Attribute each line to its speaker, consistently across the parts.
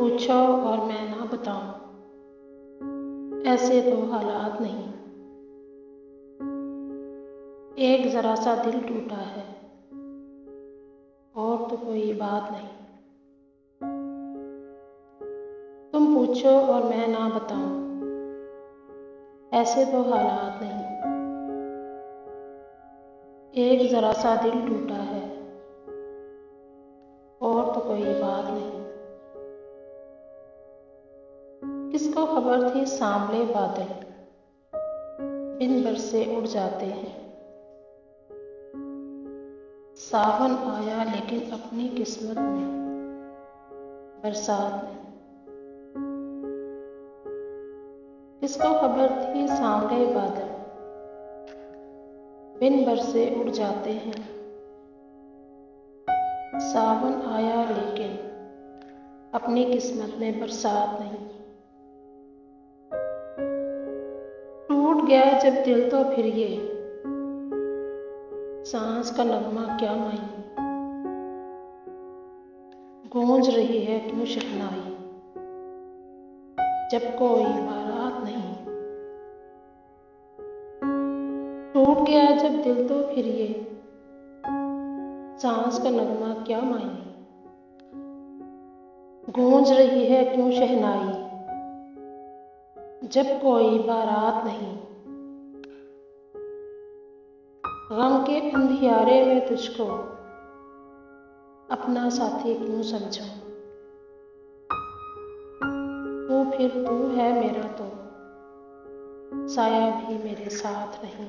Speaker 1: पूछो और मैं ना बताऊं, ऐसे तो हालात नहीं। एक जरा सा दिल टूटा है और तो कोई बात नहीं। तुम पूछो और मैं ना बताऊं, ऐसे तो हालात नहीं। एक जरा सा दिल टूटा है और तो कोई बात नहीं। किसको खबर थी सांवले बादल बिन बरसे उड़ जाते हैं। सावन आया लेकिन अपनी किस्मत में बरसात नहीं। किसको खबर थी सांवले बादल बिन बरसे उड़ जाते हैं। सावन आया लेकिन अपनी किस्मत में बरसात नहीं। टूट गया जब दिल तो फिर ये सांस का नगमा क्या मायने। गूंज रही है क्यों शहनाई जब कोई बारात नहीं। टूट गया जब दिल तो फिर ये सांस का नगमा क्या मायने। गूंज रही है क्यों शहनाई जब कोई बारात नहीं। गम के अंधियारे में तुझको अपना साथी क्यों समझूं। तू फिर तू है मेरा तो साया भी मेरे साथ नहीं।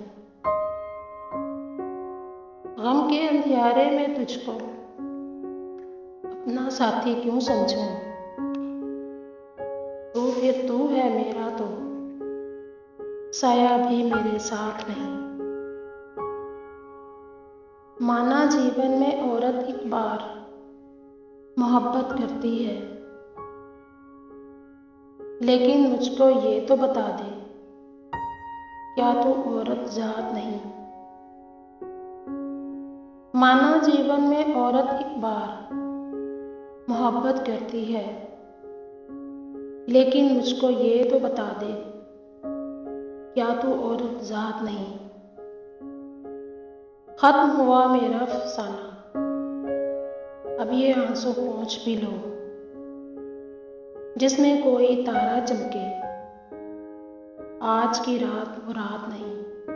Speaker 1: गम के अंधियारे में तुझको अपना साथी क्यों समझूं। तू फिर तू है मेरा तो साया भी मेरे साथ नहीं। माना जीवन में औरत एक बार मोहब्बत करती है, लेकिन मुझको ये तो बता दे क्या तू औरत जात नहीं। माना जीवन में औरत एक बार मोहब्बत करती है, लेकिन मुझको ये तो बता दे क्या तू औरत जात नहीं। खत्म हुआ मेरा अफसाना, अब ये आंसू पोंछ भी लो, जिसमें कोई तारा चमके आज की रात वो रात नहीं।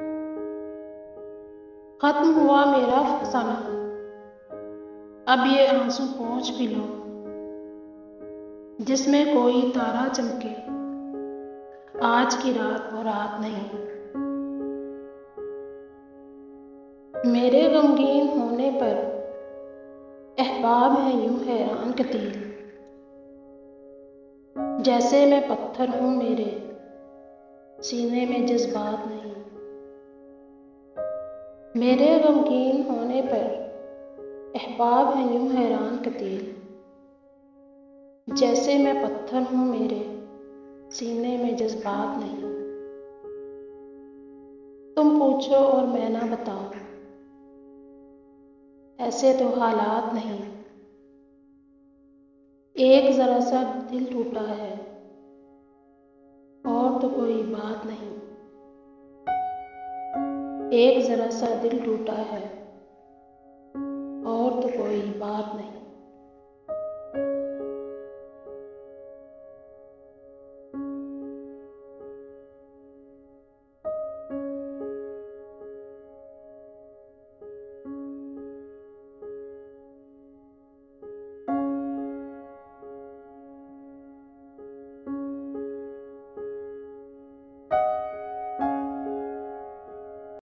Speaker 1: खत्म हुआ मेरा अफसाना, अब ये आंसू पोंछ भी लो, जिसमें कोई तारा चमके आज की रात वो रात नहीं। मेरे गमगीन होने पर अहबाब है यूं हैरान कतील, जैसे मैं पत्थर हूं मेरे सीने में जज्बात नहीं। मेरे गमगीन होने पर अहबाब है यूं हैरान कतील, जैसे मैं पत्थर हूं मेरे सीने में जज्बात नहीं। तुम पूछो और मैं ना बताऊं, ऐसे तो हालात नहीं। एक जरा सा दिल टूटा है और तो कोई बात नहीं। एक जरा सा दिल टूटा है और तो कोई बात नहीं।